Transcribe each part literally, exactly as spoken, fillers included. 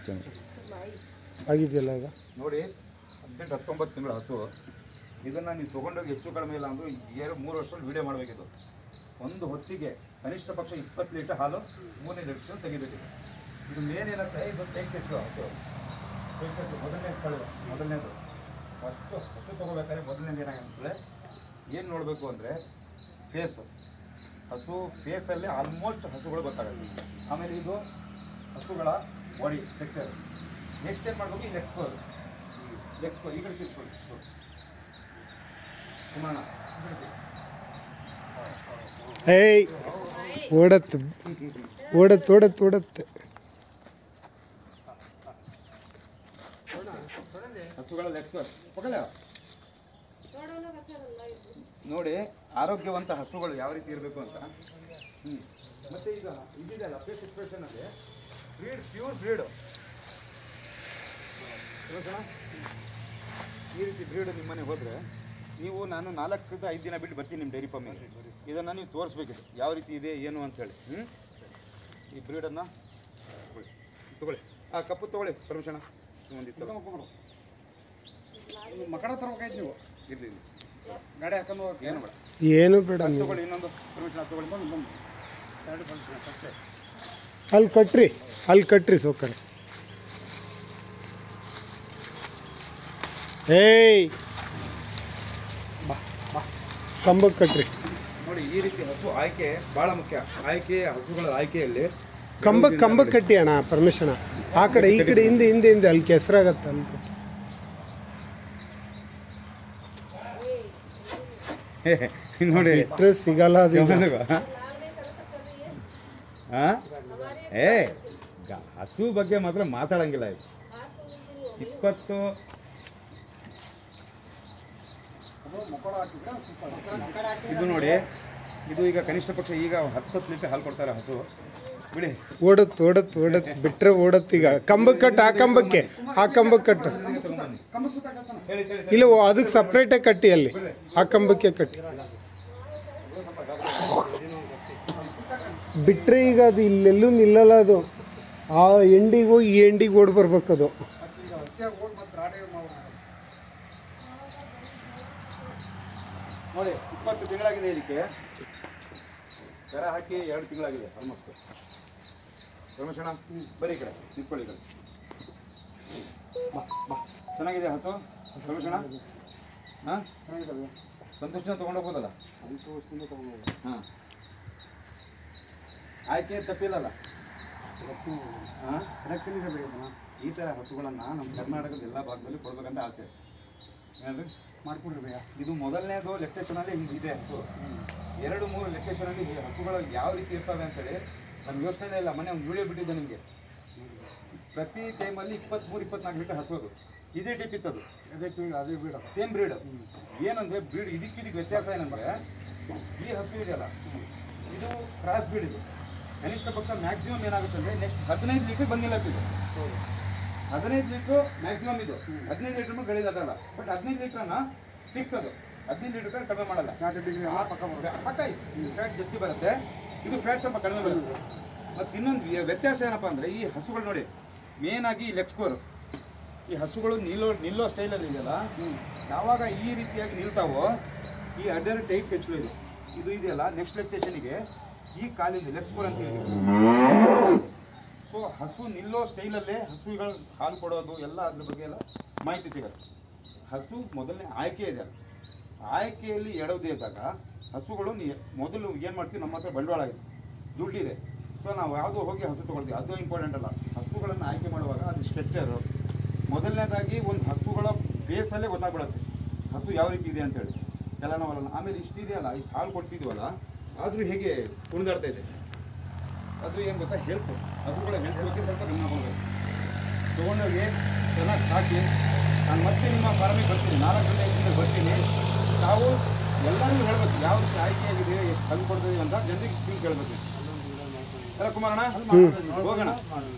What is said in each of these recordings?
ತಿಂಗಳು ಆಗಿದೆಯಲ್ಲ ಈಗ ನೋಡಿ. ಹದಿನೆಂಟು ಹತ್ತೊಂಬತ್ತು ತಿಂಗಳು ಹಸು. ಇದನ್ನು ನೀವು ತೊಗೊಂಡೋಗಿ ಹೆಚ್ಚು ಕಡಿಮೆ ಇಲ್ಲ ಅಂದರೂ ಎರಡು ಮೂರು ವರ್ಷದಲ್ಲಿ ವೀಡಿಯೋ ಮಾಡಬೇಕಿತ್ತು. ಒಂದು ಹೊತ್ತಿಗೆ ಕನಿಷ್ಠ ಪಕ್ಷ ಇಪ್ಪತ್ತು ಲೀಟರ್ ಹಾಲು ಮೂರನೇ ಲೀಟರ್ ತೆಗಿಬೇಕಿದೆ. ಇದು ಮೇನ್ ಏನಂದರೆ ಇದು ಟೇಕ್ ಟೆಸ್ಟ್ ಹಸು ಟೇಕ್ ಟೆಸ್ಟ್ ಮೊದಲನೇ ಕಳೆ ಮೊದಲನೇದು ಫಸ್ಟು ಹಸು ತೊಗೋಬೇಕಾದ್ರೆ ಮೊದಲನೇದು ಏನಾಗಂತಂದರೆ ಏನು ನೋಡಬೇಕು ಅಂದರೆ ಫೇಸು. ಹಸು ಫೇಸಲ್ಲಿ ಆಲ್ಮೋಸ್ಟ್ ಹಸುಗಳು ಗೊತ್ತಾಗುತ್ತೆ. ಆಮೇಲೆ ಇದು ಹಸುಗಳ ಬಾಡಿ ಟೆಕ್ಚರ್. ನೆಕ್ಸ್ಟ್ ಏನು ಮಾಡಬೇಕು, ಈ ಎಕ್ಸ್ಪೋರ್ ಎಕ್ಸ್ಪೋರ್ ಈ ಕಡೆ ತಿರ್ಸ್ಕೊಳ್ಳಿ ಸೊ ಕುಮಾರ ಏಯ್ ಓಡತ್ತು ಓಡತ್ತು ಓಡತ್ತು ಓಡತ್ತೆ ಹಸುಗಳ ಎಕ್ಸ್ಪೋರ್ ಪಕಡ ನೋಡಿ. ಆರೋಗ್ಯವಂತ ಹಸುಗಳು ಯಾವ ರೀತಿ ಇರಬೇಕು ಅಂತ. ಹ್ಞೂ ಮತ್ತು ಈಗ ಇದಿದೆಯಲ್ಲ ಫೇಸ್ ಎಕ್ಸ್ಪ್ರೆಷನಲ್ಲಿ ಬ್ರೀಡ್ ಪ್ಯೂರ್ ಬ್ರೀಡು ಈ ರೀತಿ ಬ್ರೀಡ್ ನಿಮ್ಮ ಮನೆಗೆ ಹೋದರೆ ನೀವು ನಾನು ನಾಲ್ಕರಿಂದ ಐದು ದಿನ ಬಿಟ್ಟು ಬರ್ತೀನಿ ನಿಮ್ಮ ಡೈರಿ ಫಾರ್ಮಿಗೆ. ಇದನ್ನು ನೀವು ತೋರಿಸ್ಬೇಕಿದೆ ಯಾವ ರೀತಿ ಇದೆ ಏನು ಅಂಥೇಳಿ. ಹ್ಞೂ ಈ ಬ್ರೀಡನ್ನು ತಗೊಳ್ಳಿ ತೊಗೊಳ್ಳಿ ಆ ಕಪ್ಪು ತೊಗೊಳ್ಳಿ ಪರಮೇಶಣ್ಣ ಒಂದಿತ್ತು ಮಕಡ ತರಬೇಕಾಯ್ತು ನೀವು. ಇರಲಿ ಇಲ್ಲಿ ಗಾಡಿ ಹಾಕೊಂಡು ಏನು ಬೇಡ ಏನು ಬೇಡ ತೊಗೊಳ್ಳಿ ಇನ್ನೊಂದು ಪರಮೇಶಣ್ಣ ತೊಗೊಳ್ಳಿ ಬಂದು ಬಂದು ಎರಡು ಬಂದು ಅಷ್ಟೇ. ಅಲ್ಲಿ ಕಟ್ರಿ ಅಲ್ಲಿ ಕಟ್ರಿ ಸೋಕರೆ. ಏಯ್ ಕಂಬಕ್ಕೆ ಕಟ್ರಿ. ನೋಡಿ ಈ ರೀತಿ ಹಸು ಆಯ್ಕೆ ಭಾಳ ಮುಖ್ಯ. ಆಯ್ಕೆ ಹಸುಗಳ ಆಯ್ಕೆಯಲ್ಲಿ ಕಂಬಕ್ಕೆ ಕಂಬಕ್ಕೆ ಕಟ್ಟಿ ಅಣ್ಣ ಪರ್ಮಿಷನ್. ಆ ಕಡೆ ಈ ಕಡೆ ಹಿಂದೆ ಹಿಂದೆ ಹಿಂದೆ ಅಲ್ಲಿ ಕೆಸರಾಗತ್ತೆ ಅಂತ ನೋಡಿ ಇಟ್ಟರೆ ಸಿಗಲ್ಲ ಅದು. ಹಾಂ ಏ ಹಸು ಬಗ್ಗೆ ಮಾತ್ರ ಮಾತಾಡಂಗಿಲ್ಲ. ಇದು ಇಪ್ಪತ್ತು ಇದು ನೋಡಿ. ಇದು ಈಗ ಕನಿಷ್ಠ ಪಕ್ಷ ಈಗ ಹತ್ತತ್ತು ಲೀಟರ್ ಹಾಲು ಕೊಡ್ತಾರೆ ಹಸು. ಬಿಡಿ ಓಡತ್ತು ಓಡತ್ತು ಓಡತ್ತು ಬಿಟ್ಟರೆ ಓಡತ್ತು. ಈಗ ಕಂಬಕ್ಕೆ ಕಟ್ಟು ಆ ಕಂಬಕ್ಕೆ ಆ ಕಂಬಕ್ಕೆ ಕಟ್ಟು ಇಲ್ಲ ಅದಕ್ಕೆ ಸಪ್ರೇಟಾಗಿ ಕಟ್ಟಿ ಅಲ್ಲಿ ಆ ಕಂಬಕ್ಕೆ ಕಟ್ಟಿ ಬಿಟ್ಟರೆ ಈಗ ಅದು ಇಲ್ಲೆಲ್ಲೂ ನಿಲ್ಲಲ್ಲ. ಅದು ಆ ಎಂಡಿಗೆ ಹೋಗಿ ಈ ಎಂಡಿಗೆ ಓಡಿ ಬರ್ಬೇಕದು. ನೋಡಿ ಇಪ್ಪತ್ತು ತಿಂಗಳಾಗಿದೆ. ಇದಕ್ಕೆ ದರ ಹಾಕಿ ಎರಡು ತಿಂಗಳಾಗಿದೆ ಆಲ್ಮೋಸ್ಟ್. ರಮೇಶಣ್ಣ ಬರೀ ಕಡೆ ನಿಂತ್ಕೊಳ್ಳಿ ಕಡೆ. ಬಾ ಬಾ ಚೆನ್ನಾಗಿದೆ ಹಸು ರಮೇಶಣ್ಣ. ಹಾಂ ಚೆನ್ನಾಗಿದ್ದಾವೆ. ಸಂತೋಷನ ತೊಗೊಂಡೋಗ್ಬೋದಲ್ಲ. ಸಂತೋಷದಿಂದ ತೊಗೊಂಡು ಹಾಂ ಆಯ್ಕೆ ತಪ್ಪಿಲ್ಲಲ್ಲ. ಹಾಂ ಸೆಲೆಕ್ಷನ್ ಇದೆ ಬೇಕಣ್ಣ. ಈ ಥರ ಹಸುಗಳನ್ನು ನಮ್ಮ ಕರ್ನಾಟಕದ ಎಲ್ಲ ಭಾಗದಲ್ಲಿ ಕೊಡ್ಬೇಕಂತ ಆಸೆ. ಏನ್ರಿ ಮಾಡಿಕೊಡ್ರಿ ಭಯ್ಯ. ಇದು ಮೊದಲನೇದು ಲೆಕ್ಟೇಷನಲ್ಲಿ ಹಿಂಗೆ ಇದೆ ಹಸು. ಎರಡು ಮೂರು ಲೆಕ್ಟೇಷನಲ್ಲಿ ಹಸುಗಳು ಯಾವ ರೀತಿ ಇರ್ತವೆ ಅಂತೇಳಿ ನಮ್ಗೆ ಯೋಚನೆ ಇಲ್ಲ. ಮೊನ್ನೆ ಒಂದು ವಿಡಿಯೋ ಬಿಟ್ಟಿದ್ದೆ ನಿಮಗೆ. ಪ್ರತಿ ಟೈಮಲ್ಲಿ ಇಪ್ಪತ್ತ್ಮೂರು ಇಪ್ಪತ್ನಾಲ್ಕು ಲೀಟರ್ ಹಸು. ಅದು ಇದೇ ಟೈಪ್ ಇತ್ತದು. ಅದೇ ಬೀಡ ಅದೇ ಬೀಡ ಸೇಮ್ ಬ್ರೀಡ್. ಏನಂದರೆ ಬ್ರೀಡ್ ಇದಕ್ಕಿದಕ್ಕೆ ವ್ಯತ್ಯಾಸ ಏನಂದರೆ ಈ ಹಸು ಇದೆಯಲ್ಲ ಇದು ಕ್ರಾಸ್ ಬ್ರೀಡ್. ಇದು ಕನಿಷ್ಠ ಪಕ್ಷ ಮ್ಯಾಕ್ಸಿಮಮ್ ಏನಾಗುತ್ತೆ ಅಂದರೆ ನೆಕ್ಸ್ಟ್ ಹದಿನೈದು ಲೀಟರ್ ಬಂದಿಲ್ಲ ಇದು. ಹದಿನೈದು ಲೀಟ್ರು ಮ್ಯಾಕ್ಸಿಮಮ್. ಇದು ಹದಿನೈದು ಲೀಟ್ರ್ ಮೇಲೆ ಗಳಿದಾಗಲ್ಲ. ಬಟ್ ಹದಿನೈದು ಲೀಟ್ರನ್ನ ಫಿಕ್ಸ್. ಅದು ಹದಿನೈದು ಲೀಟ್ರ್ ಕಡಿಮೆ ಮಾಡಲ್ಲ. ನಾಲ್ಕು ಡಿಗ್ರಿ ಪಕ್ಕ ಪಕ್ಕ ಇದು ಫ್ಯಾಟ್ ಜಾಸ್ತಿ ಬರುತ್ತೆ. ಇದು ಫ್ಯಾಟ್ ಸ್ವಲ್ಪ ಕಡಿಮೆ ಬರುತ್ತೆ. ಮತ್ತು ಇನ್ನೊಂದು ವ್ಯತ್ಯಾಸ ಏನಪ್ಪ ಅಂದರೆ ಈ ಹಸುಗಳು ನೋಡಿ ಮೇನಾಗಿ ಈ ಲೆಗ್ ಸ್ಕೋರ್. ಈ ಹಸುಗಳು ನಿಲ್ಲೋ ನಿಲ್ಲೋ ಸ್ಟೈಲಲ್ಲಿ ಇದೆಯಲ್ಲ ಯಾವಾಗ ಈ ರೀತಿಯಾಗಿ ನಿಲ್ತಾವೋ ಈ ಅಡ್ಡರ್ ಟೈಟ್ ಕೆಚ್ಚಲು ಇದು ಇದು ಇದೆಯಲ್ಲ ನೆಕ್ಸ್ಟ್ ಲೆಕ್ಟೇಷನಿಗೆ ಈ ಕಾಲಿಂದ ಲೆಗ್ ಸ್ಕೋರ್ ಅಂತ ಹೇಳಿ. ಸೊ ಹಸು ನಿಲ್ಲೋ ಸ್ಟೈಲಲ್ಲೇ ಹಸುಗಳು ಹಾಲು ಕೊಡೋದು ಎಲ್ಲ ಅದ್ರ ಬಗ್ಗೆ ಎಲ್ಲ ಮಾಹಿತಿ ಸಿಗುತ್ತೆ. ಹಸು ಮೊದಲನೇ ಆಯ್ಕೆ ಇದೆ. ಆಯ್ಕೆಯಲ್ಲಿ ಎಡವದೇ ಇದ್ದಾಗ ಹಸುಗಳು ನೀ ಮೊದಲು ಏನು ಮಾಡ್ತೀವಿ, ನಮ್ಮ ಹತ್ರ ಬಂಡವಾಳ ಇದೆ, ದುಡ್ಡಿದೆ. ಸೊ ನಾವು ಯಾವುದೋ ಹೋಗಿ ಹಸು ತೊಗೊಳ್ತೀವಿ, ಅದು ಇಂಪಾರ್ಟೆಂಟ್ ಅಲ್ಲ. ಹಸುಗಳನ್ನು ಆಯ್ಕೆ ಮಾಡುವಾಗ ಅದು ಸ್ಟ್ರಕ್ಚರು ಮೊದಲನೇದಾಗಿ ಒಂದು ಹಸುಗಳ ಫೇಸಲ್ಲೇ ಗೊತ್ತಾಗ್ಬಿಡುತ್ತೆ ಹಸು ಯಾವ ರೀತಿ ಇದೆ ಅಂತೇಳಿ, ಚಲನವಲನ. ಆಮೇಲೆ ಇಷ್ಟಿದೆಯಲ್ಲ ಇಷ್ಟು ಹಾಲು ಕೊಡ್ತಿದ್ವಲ್ಲ ಆದರೂ ಹೇಗೆ ಕುಣಿದಾಡ್ತಾ ಇದೆ, ಅದು ಏನು ಗೊತ್ತಾ ಹೆಲ್ತ್. ಹಸುಗಳ ಹೆಲ್ತ್ ಬಗ್ಗೆ ಸ್ವಲ್ಪ ಗಮನ ಕೊಡಬೇಕು. ತೊಗೊಂಡೋಗಿ ಚೆನ್ನಾಗಿ ಸಾಕಿ ನಾನು ಮತ್ತೆ ನಿಮ್ಮ ಫಾರ್ಮಿಗೆ ಬರ್ತೀನಿ, ನಾಲ್ಕು ಗಂಟೆ ಐದು ಗಂಟೆಗೆ ಬರ್ತೀನಿ. ತಾವು ಎಲ್ಲರಿಗೂ ಹೇಳಬೇಕು ಯಾವ ರೀತಿ ಆಯ್ಕೆ ಆಗಿದೆ, ಎಷ್ಟು ಹಲ್ಲು ಕೊಡ್ತಿದ್ದೀವಿ ಅಂತ ಜನರಿಗೆ ತಿಂದು ಕೇಳಬೇಕು. ಅಲ್ಲ ಕುಮಾರಣ್ಣ ಹೋಗೋಣ.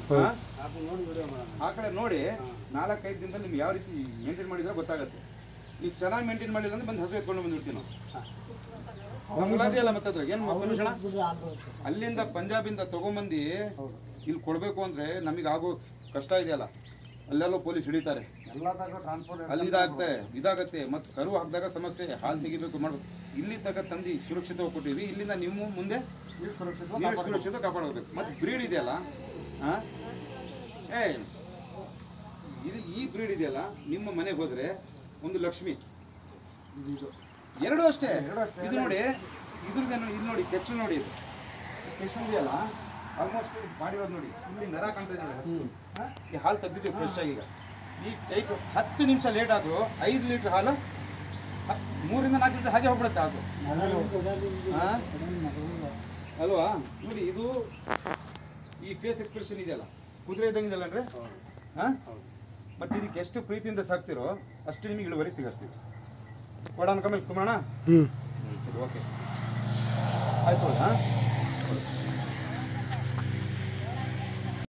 ಆ ಕಡೆ ನೋಡಿ ನಾಲ್ಕೈದು ದಿನದಲ್ಲಿ ನಿಮ್ಗೆ ಯಾವ ರೀತಿ ಮೇಂಟೈನ್ ಮಾಡಿದ್ರೆ ಗೊತ್ತಾಗುತ್ತೆ. ನೀವು ಚೆನ್ನಾಗಿ ಮೇಂಟೈನ್ ಮಾಡಿಲ್ಲ ಅಂದ್ರೆ ಬಂದು ಹಸು ಎತ್ಕೊಂಡು ಬಂದುಬಿಡ್ತೀವಿ ನಾವು. ಮುಲಾಜಿ ಅಲ್ಲ ಮತ್ತೆ ಅದ್ರಾಗ ಏನು ಮನುಷ್ಯಣ ಅಲ್ಲಿಂದ ಪಂಜಾಬಿಂದ ತೊಗೊಂಬಂದು ಇಲ್ಲಿ ಕೊಡಬೇಕು ಅಂದರೆ ನಮಗೆ ಆಗೋ ಕಷ್ಟ ಇದೆಯಲ್ಲ ಅಲ್ಲೆಲ್ಲೋ ಪೊಲೀಸ್ ಹಿಡಿತಾರೆ, ಎಲ್ಲದಾಗ ಟ್ರಾನ್ಸ್ಪೋರ್ಟ್ ಅಲ್ಲಿ ಇದಾಗುತ್ತೆ ಇದಾಗತ್ತೆ ಮತ್ತು ಕರು ಹಾಕಿದಾಗ ಸಮಸ್ಯೆ, ಹಾಲು ತೆಗಿಬೇಕು ಮಾಡ್ಬೇಕು. ಇಲ್ಲಿ ತನಕ ತಂದು ಸುರಕ್ಷಿತವಾಗಿ ಕೊಟ್ಟಿವಿ, ಇಲ್ಲಿಂದ ನೀವು ಮುಂದೆ ನೀರು ಸುರಕ್ಷಿತ ನೀರು ಸುರಕ್ಷಿತ ಕಾಪಾಡಬೇಕು. ಮತ್ತು ಬ್ರೀಡ್ ಇದೆಯಲ್ಲ ಹಾಂ ಏ ಇದು ಈ ಬ್ರೀಡ್ ಇದೆಯಲ್ಲ ನಿಮ್ಮ ಮನೆಗೆ ಹೋದರೆ ಒಂದು ಲಕ್ಷ್ಮಿ, ಇದು ಎರಡೂ ಅಷ್ಟೇ. ಎರಡು ಅಷ್ಟೇ. ಇದು ನೋಡಿ ಇದ್ರದ್ದೇನು ಇದು ನೋಡಿ ಕೆಚ್ಚಲು ನೋಡಿ, ಇದು ಕೆಚ್ಚಲು ಇದೆಯಲ್ಲ ಆಲ್ಮೋಸ್ಟ್ ಮಾಡಿರೋದು ನೋಡಿ, ಇಲ್ಲಿ ನರ ಕಾಣ್ತಾ ಇದೆ ನೋಡಿ. ಹಾಂ ಈ ಹಾಲು ತೆಗ್ದಿದ್ದೀವಿ ಫ್ರೆಶ್ ಆಗಿ. ಈಗ ಈ ಟೈಟ್ ಹತ್ತು ನಿಮಿಷ ಲೇಟ್ ಆದರೂ ಐದು ಲೀಟ್ರ್ ಹಾಲು ಹ- ಮೂರಿಂದ ನಾಲ್ಕು ಲೀಟ್ರ್ ಹಾಗೆ ಹೋಗ್ಬಿಡುತ್ತೆ ಅದು. ಹಾಂ ಅಲ್ವಾ ನೋಡಿ, ಇದು ಈ ಫೇಸ್ ಎಕ್ಸ್ಪ್ರೆಷನ್ ಇದೆಯಲ್ಲ ಕುದುರೆ ಇದ್ದಂಗಿದೆಯಲ್ಲ ಅಂದರೆ ಹಾಂ ಮತ್ತು ಇದಕ್ಕೆ ಎಷ್ಟು ಪ್ರೀತಿಯಿಂದ ಸಾಕ್ತಿರೋ ಅಷ್ಟು ನಿಮಗೆ ಇಳುವರಿ ಸಿಗುತ್ತೆ. ಕೊಡೋಣ ಕಮ್ಮಿ ಕುಮೋಣ. ಹ್ಞೂ ಸರಿ ಓಕೆ ಆಯ್ತು ಹಾಂ.